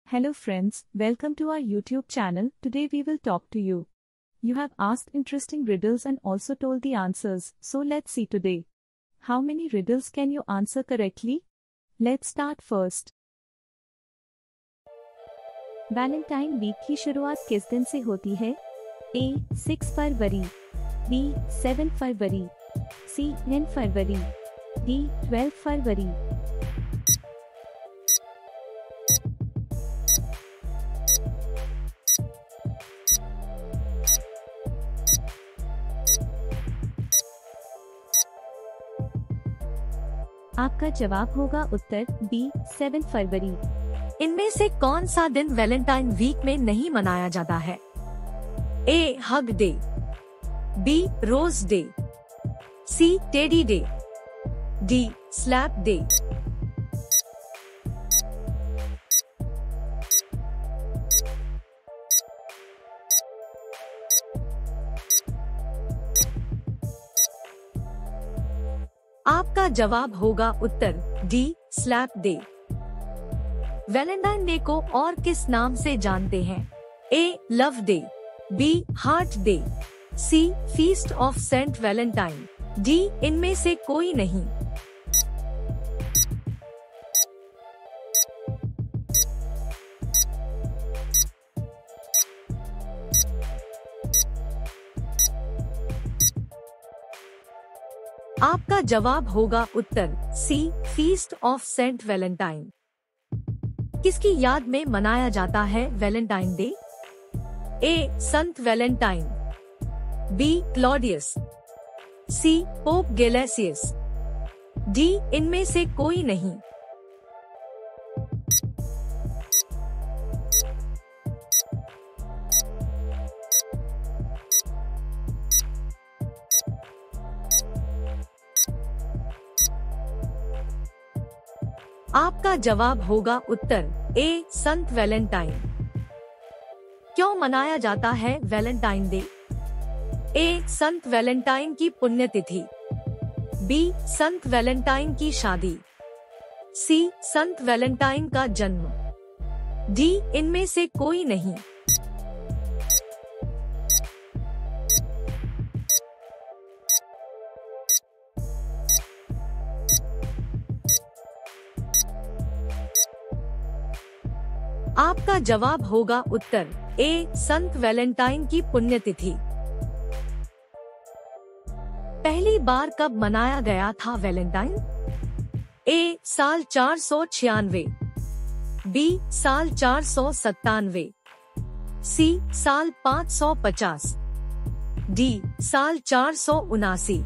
Hello friends, welcome to our YouTube channel. Today we will talk to you. You have asked interesting riddles and also told the answers, so let's see today. How many riddles can you answer correctly? Let's start first. Valentine week की शुरुआत किस दिन से होती है? A. 6 February, B. 7 February, C. 10 February, D. 12 फरवरी। आपका जवाब होगा उत्तर B. 7 फरवरी। इनमें से कौन सा दिन वैलेंटाइन वीक में नहीं मनाया जाता है? A. Hug day, B. Rose day, C. Teddy day, D. Slap day. आपका जवाब होगा उत्तर D. Slap day. Valentine day को और किस नाम से जानते हैं? A. Love day, B. Heart day, C. Feast of Saint Valentine, D. इनमें से कोई नहीं। आपका जवाब होगा उत्तर C. Feast of Saint Valentine. किसकी याद में मनाया जाता है वैलेंटाइन डे? A. संत Valentine, B. Claudius, C. Pope Gelasius, D. इनमें से कोई नहीं। आपका जवाब होगा उत्तर A. संत वैलेंटाइन। क्यों मनाया जाता है वैलेंटाइन डे? A. संत वैलेंटाइन की पुण्यतिथि, B. संत वैलेंटाइन की शादी, C. संत वैलेंटाइन का जन्म, D. इनमें से कोई नहीं। आपका जवाब होगा उत्तर A. संत वैलेंटाइन की पुण्यतिथि। पहली बार कब मनाया गया था वैलेंटाइन? A. साल 496, B. साल 497, C. साल 550, D. साल 479।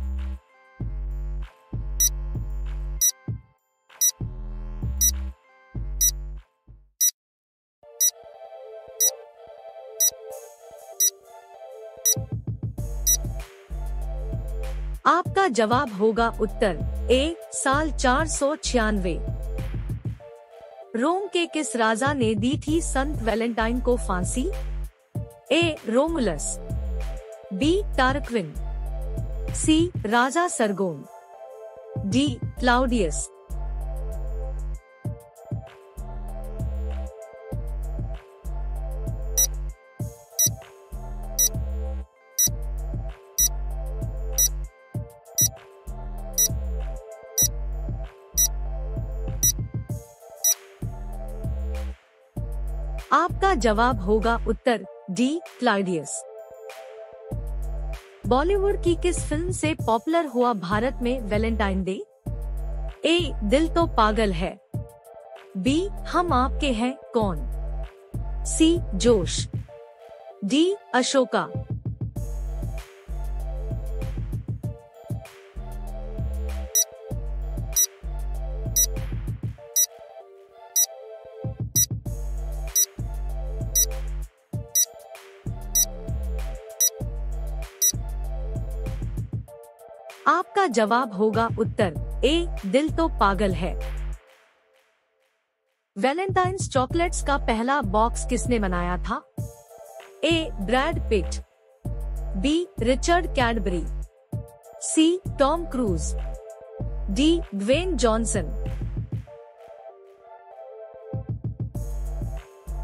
आपका जवाब होगा उत्तर A. साल 496। रोम के किस राजा ने दी थी संत वैलेंटाइन को फांसी? A. Romulus, B. Tarquin, C. राजा सरगोन, D. क्लाउडियस। आपका जवाब होगा उत्तर D. क्लाउडियस। बॉलीवुड की किस फिल्म से पॉपुलर हुआ भारत में वैलेंटाइन डे? A. दिल तो पागल है, B. हम आपके हैं कौन, C. जोश, D. अशोका। आपका जवाब होगा उत्तर A. दिल तो पागल है। वैलेंटाइन्स चॉकलेट्स का पहला बॉक्स किसने बनाया था? A. Brad Pitt, B. Richard Cadbury, C. Tom Cruise, D. Dwayne Johnson.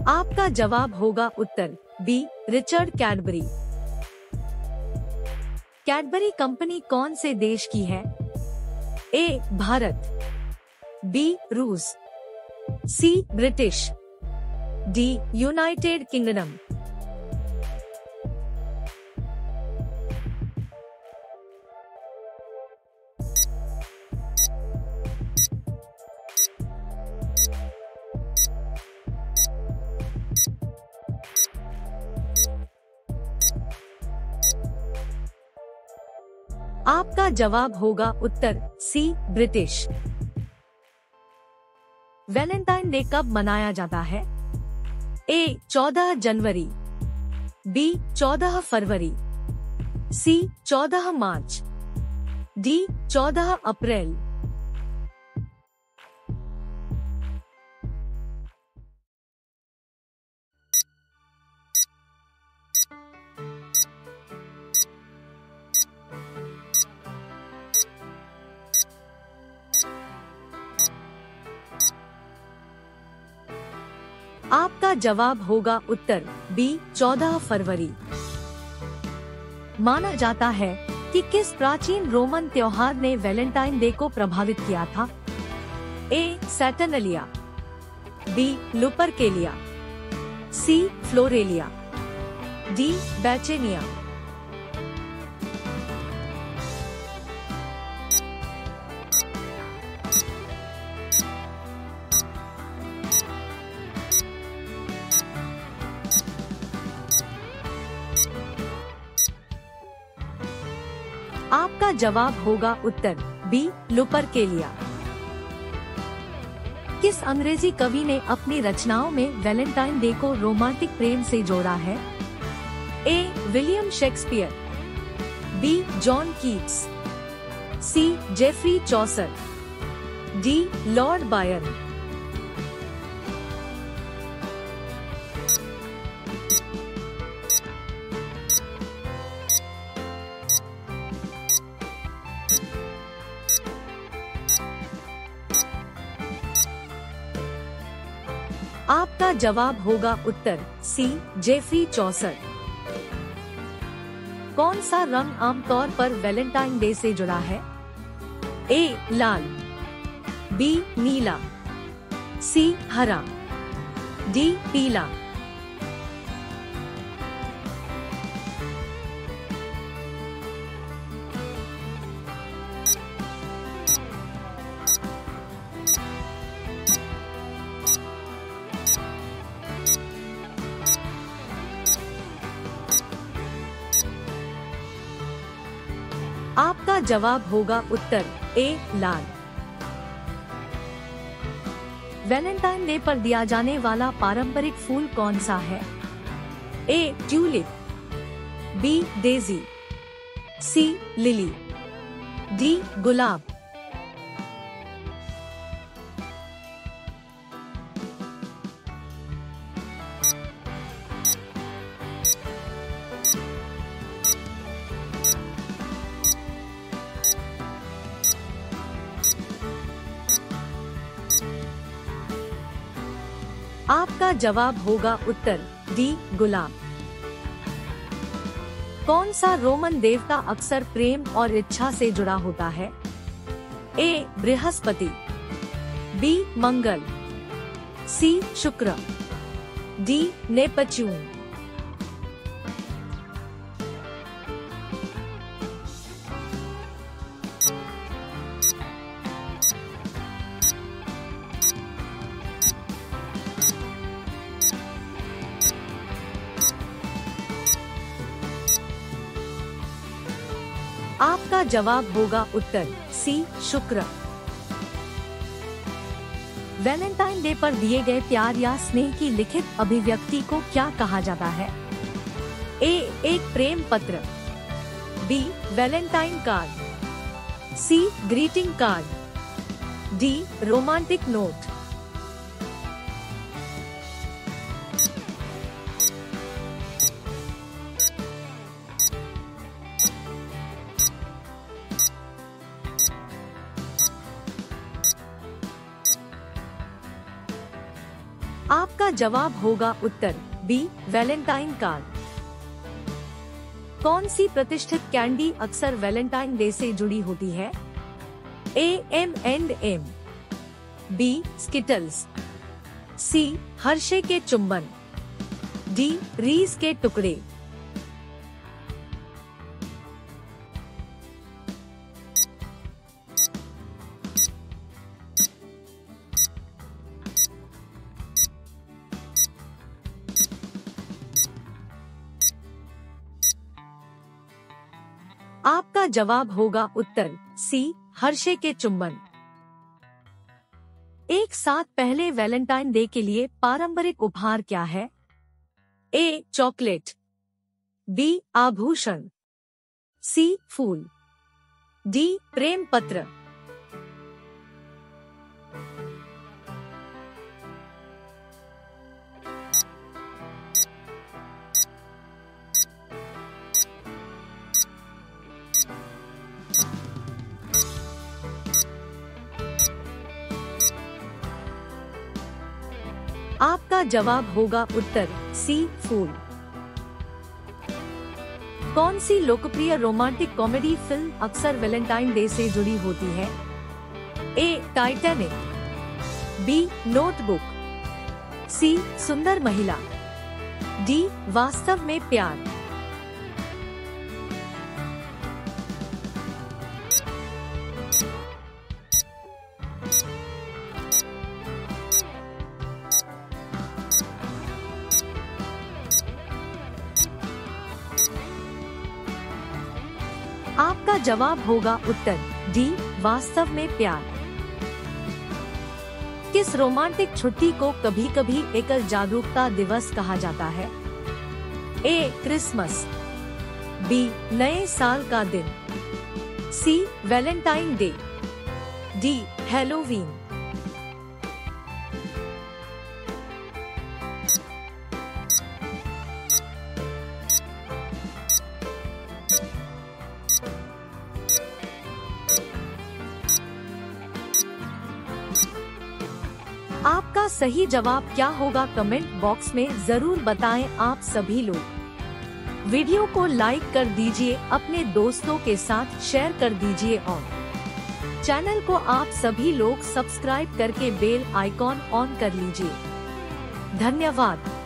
आपका जवाब होगा उत्तर B, Richard Cadbury. Cadbury company कौन से देश की है? ए, भारत, बी, रूस, C, British, D, United Kingdom. आपका जवाब होगा उत्तर सी, ब्रिटिश। वैलेंटाइन डे कब मनाया जाता है? ए, 14 जनवरी, बी, 14 फरवरी, सी, 14 मार्च, डी, 14 अप्रैल। आपका जवाब होगा उत्तर बी, 14 फरवरी। माना जाता है कि किस प्राचीन रोमन त्योहार ने वैलेंटाइन डे को प्रभावित किया था? A, Saturnalia, B, Lupercalia, C, Floralia, D, बैचेनिया। आपका जवाब होगा उत्तर बी, लुपरकेलिया। किस अंग्रेजी कवि ने अपनी रचनाओं में वैलेंटाइन डे को रोमांटिक प्रेम से जोड़ा है? A, William Shakespeare, B, John Keats, C, Geoffrey Chaucer, D, Lord Byron. आपका जवाब होगा उत्तर सी, जेफरी चौसर। कौन सा रंग आमतौर पर वैलेंटाइन डे से जुड़ा है? ए, लाल, बी, नीला, सी, हरा, डी, पीला। आपका जवाब होगा उत्तर ए, लाल। वैलेंटाइन डे पर दिया जाने वाला पारंपरिक फूल कौन सा है? A, tulip, B, daisy, C, lily, D, गुलाब। आपका जवाब होगा उत्तर डी, गुलाब। कौन सा रोमन देवता अक्सर प्रेम और इच्छा से जुड़ा होता है? ए, बृहस्पति, बी, मंगल, सी, शुक्र, डी, नेपच्यून। आपका जवाब होगा उत्तर सी, शुक्र। वैलेंटाइन डे पर दिए गए प्यार या स्नेह की लिखित अभिव्यक्ति को क्या कहा जाता है? ए, एक प्रेम पत्र, B, Valentine card, C, greeting card, D, romantic note. आपका जवाब होगा उत्तर बी, वैलेंटाइन कार्ड। कौन सी प्रतिष्ठित कैंडी अक्सर वैलेंटाइन डे से जुड़ी होती है? A, M&M, B, Skittles, C, Hershey के चुंबन, डी, रीस के टुकड़े। आपका जवाब होगा उत्तर सी, हर्षे के चुंबन। एक साथ पहले वैलेंटाइन डे के लिए पारंपरिक उपहार क्या है? ए, चॉकलेट, बी, आभूषण, सी, फूल, डी, प्रेम पत्र। आपका जवाब होगा उत्तर सी, फूल। कौन सी लोकप्रिय रोमांटिक कॉमेडी फिल्म अक्सर वैलेंटाइन डे से जुड़ी होती है? A, Titanic, B, Notebook, C, सुंदर महिला, डी, वास्तव में प्यार। आपका जवाब होगा उत्तर डी, वास्तव में प्यार। किस रोमांटिक छुट्टी को कभी कभी एकल जागरूकता दिवस कहा जाता है? ए, क्रिसमस, बी, नए साल का दिन, C, Valentine day, D, Halloween. आपका सही जवाब क्या होगा कमेंट बॉक्स में जरूर बताएं। आप सभी लोग वीडियो को लाइक कर दीजिए, अपने दोस्तों के साथ शेयर कर दीजिए और चैनल को आप सभी लोग सब्सक्राइब करके बेल आइकॉन ऑन कर लीजिए। धन्यवाद।